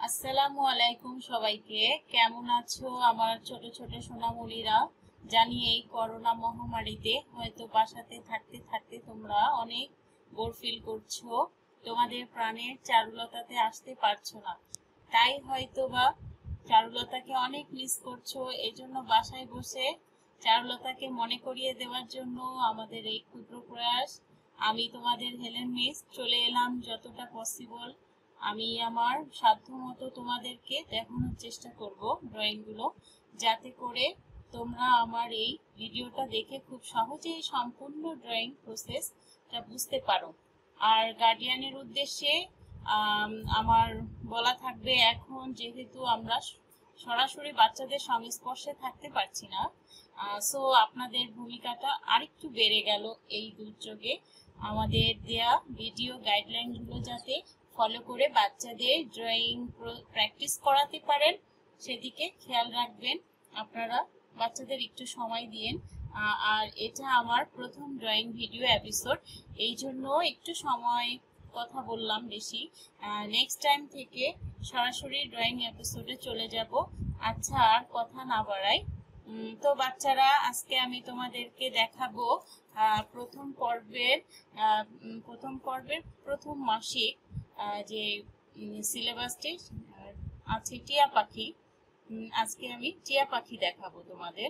আসসালামু আলাইকুম সবাইকে। কেমন আছো আমার ছোট ছোট সোনামণিরা? জানি এই করোনা মহামারীতে হয়তো বাসাতে থাকতে থাকতে তোমরা অনেক বোর ফিল করছো, তোমাদের প্রাণের চারুলতাতে আসতে পারছো না, তাই হয়তো বা চারুলতাকে অনেক মিস করছো। এই জন্য বাসায় বসে চারুলতাকে মনে করিয়ে দেওয়ার জন্য আমাদের এই ক্ষুদ্র প্রয়াস। আমি তোমাদের হেলেন মিস চলে এলাম যতটা পসিবল। আমি আমার সাধ্যমতো তোমাদেরকে দেখানোর চেষ্টা করব ড্রয়িংগুলো, যাতে করে তোমরা আমার এই ভিডিওটা দেখে খুব সহজেই সম্পূর্ণ ড্রয়িং প্রসেসটা বুঝতে পারো। আর গার্ডিয়ানের উদ্দেশ্যে আমার বলা থাকবে, এখন যেহেতু আমরা সরাসরি বাচ্চাদের সংস্পর্শে থাকতে পারছি না, সো আপনাদের ভূমিকাটা আরেকটু বেড়ে গেল এই দুর্যোগে। আমাদের দেয়া ভিডিও গাইডলাইনগুলো যাতে ফলো করে বাচ্চাদের ড্রয়িং প্র্যাকটিস করাতে পারেন, সেদিকে খেয়াল রাখবেন। আপনারা বাচ্চাদের একটু সময় দিন। আর এটা আমার প্রথম ড্রয়িং ভিডিও এপিসোড, এই জন্য একটু সময় কথা বললাম বেশি। নেক্সট টাইম থেকে সরাসরি ড্রয়িং এপিসোডে চলে যাব। আচ্ছা, আর কথা না বাড়াই, তো বাচ্চারা, আজকে আমি তোমাদেরকে দেখাবো প্রথম পর্বের প্রথম মাসিক যে সিলেবাসটি আছে টিয়া পাখি। আজকে আমি টিয়া পাখি দেখাবো তোমাদের।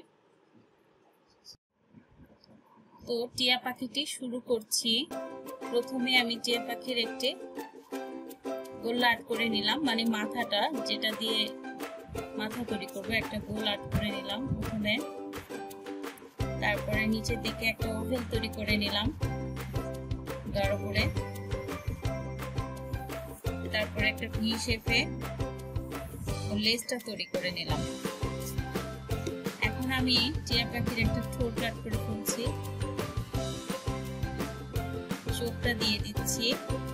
তো টিয়া পাখিটি শুরু করছি। প্রথমে আমি টিয়া পাখির একটি গোল আর্ট করে নিলাম, মানে মাথাটা যেটা দিয়ে মাথা তৈরি করবো, একটা গোল আর্ট করে নিলাম প্রথমে। তারপরে নিচের দিকে একটা ওভেল তৈরি করে নিলাম গাঢ় করে। তারপরে একটা ভি শেপে লেজটা তৈরি করে নিলাম। এখন আমি টিয়া পাখির একটা ঠোঁট আর্ট করে ফেলছি, চোখটা দিয়ে দিচ্ছি।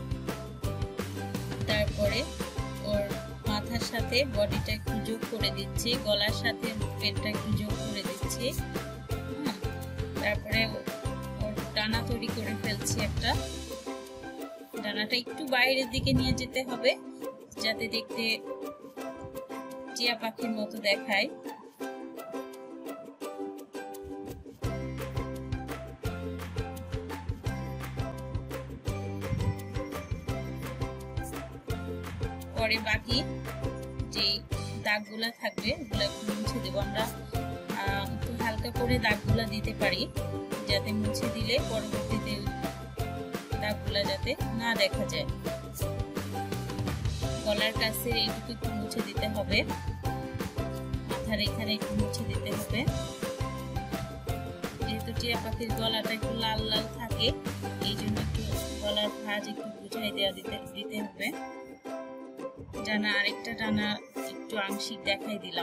তারপরে ওর মাথার সাথে বডিটা একটু যোগ করে দিচ্ছি, গলার সাথে পেটটা একটু যোগ করে দিচ্ছি। তারপরে ওর ডানা তৈরি করে ফেলছি একটা। ডানাটা একটু বাইরের দিকে নিয়ে যেতে হবে যাতে দেখতে টিয়া পাখির মতো দেখায়। পরে বাকি যে দাগগুলা থাকবে ওগুলা মুছে দেবো। আমরা একটু হালকা করে দাগগুলা দিতে পারি যাতে মুছে দিলে পরবর্তীতে দাগগুলা যাতে না দেখা যায়। গলার কাছে এইটুকু একটু মুছে দিতে হবে, মাথার এখানে একটু মুছে দিতে হবে। যেহেতু টিয়া পাখির গলাটা একটু লাল লাল থাকে, এই জন্য একটু গলার ভাঁজ একটু বুঝাই দিতে হবে। ডানা, আরেকটা ডানা একটু আংশিক দেখাই দিলাম।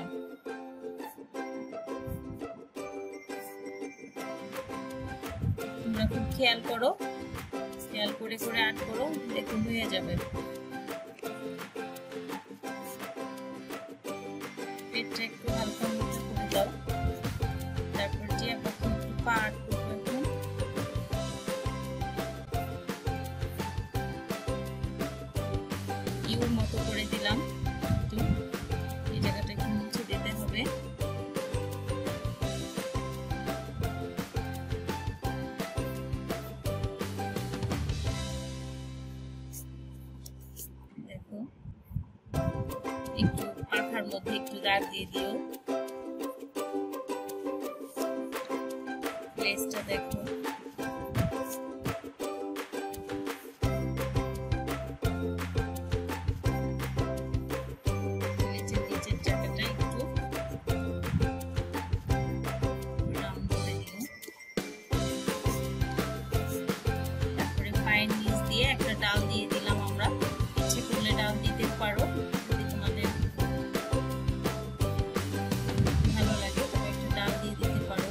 তোমরা খুব খেয়াল করো, খেয়াল করে করে আর্ট করো, দেখুন হয়ে যাবে। পেটটা একটু হালকা মতো করে দাও। তারপর টিয়া পাখি একটু পা আর্ট করবো। এখন ইউর মতো করে দিলাম, একটু এই জায়গাটা একটু মুছে দিতে হবে। দেখো, একটু পাখার মধ্যে একটু দাগ দিয়ে দিও। লেজটা দেখো, নিচের জায়গাটা একটু রাউন্ড করে দিও। তারপরে পায়ের নিচ দিয়ে একটা ডাল দিয়ে দিলাম। আমরা ইচ্ছে করলে ডাল দিতে পারো, যদি তোমাদের ভালো লাগে তবে একটা ডাল দিয়ে দিতে পারো।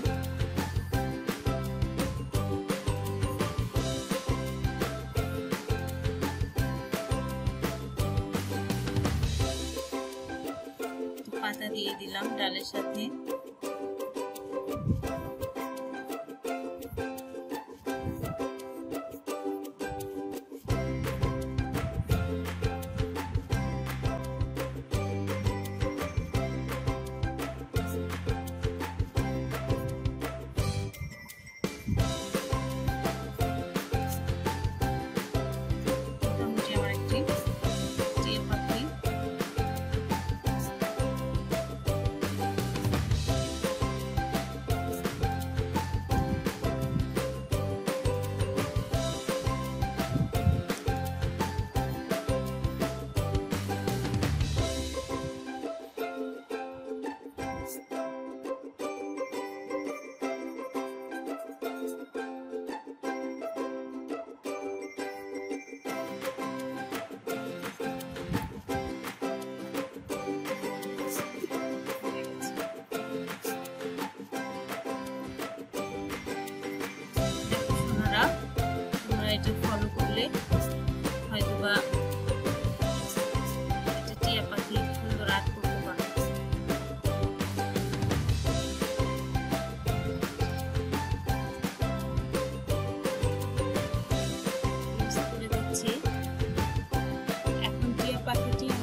পাতা দিয়ে দিলাম ডালের সাথে।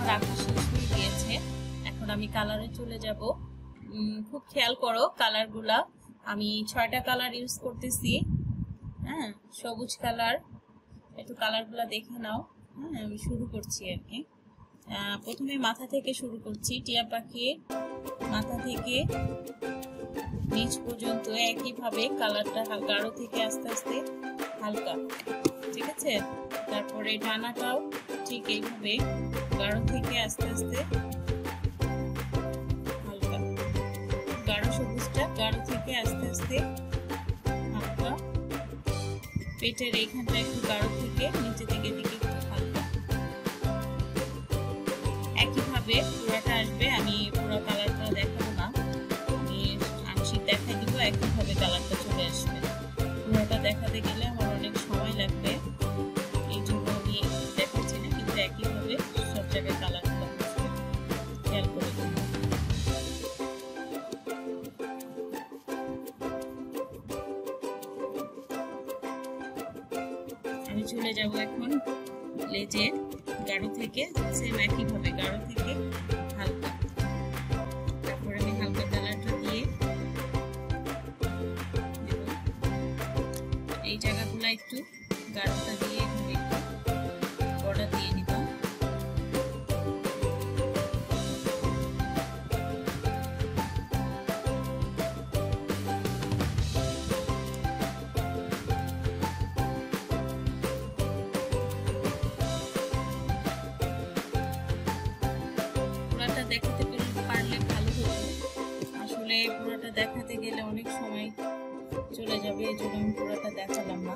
আমার আঁকা শেষ হয়ে গিয়েছে। এখন আমি কালারে চলে যাব। খুব খেয়াল করো কালারগুলা, আমি 6টা কালার ইউজ করতেছি। হ্যাঁ, সবুজ কালার, একটু কালারগুলা দেখে নাও। হ্যাঁ, আমি শুরু করছি আর কি। প্রথমে মাথা থেকে শুরু করছি। টিয়া পাখির মাথা থেকে নিচ পর্যন্ত একইভাবে কালারটা গাঢ় থেকে আস্তে আস্তে হালকা, ঠিক আছে? তারপরে ডানাটাও ঠিক এইভাবে গাঢ় থেকে আস্তে আস্তে হালকা, গাঢ় সবুজটা গাঢ় থেকে আস্তে আস্তে হালকা, পেটের এইখানটা একটু গাঢ় থেকে নিচে দিকে দিকে একটু হালকা, একইভাবে পুরাটা আসবে। আমি পুরো কালারটা দেখাবো না, আমি আংশিক দেখাই দিব, একইভাবে কালারটা চলে আসবে। পুরোটা দেখাতে গেলে আমার অনেক সময় লাগবে, এই জন্য আমি দেখাচ্ছি না, কিন্তু একইভাবে সব জায়গায় কালারটা খেয়াল করে দেবো। আমি চলে যাব এখন লেজে, গাঢ় থেকে সেম একইভাবে গাঢ় থেকে হালকা, তারপরে আমি হালকা কালারটা দিয়ে এই জায়গাগুলো একটু গাঢ়টা দিয়ে একটু বর্ডার দিয়ে নিব। পুরাটা দেখাতে পারলে ভালো হতো, আসলে পুরাটা দেখাতে গেলে অনেক সময় চলে যাবে, এই জন্য আমি পুরাটা দেখালাম না।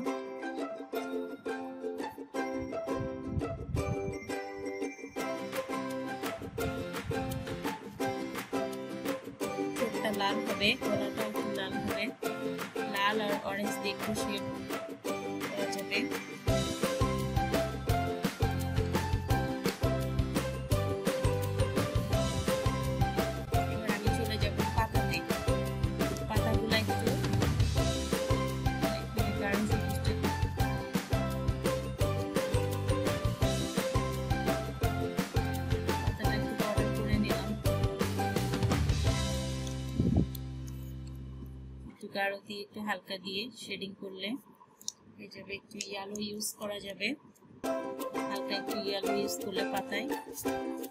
ঠোঁটটা লাল হবে, গলাটাও একটু লাল হবে, লাল আর অরেঞ্জ দিয়ে একটু শেড করা যাবে। এবার আমি চলে যাব পাতাতে। পাতাগুলো একটু গাঢ় সবুজটা পাতাটা একটু বর্ডার করে নিলাম, একটু গাঢ় দিয়ে একটু হালকা দিয়ে শেডিং করলে হয়ে যাবে। একটু ইয়েলো ইউজ করা যাবে, হালকা একটু ইয়েলো ইউজ করলে পাতায়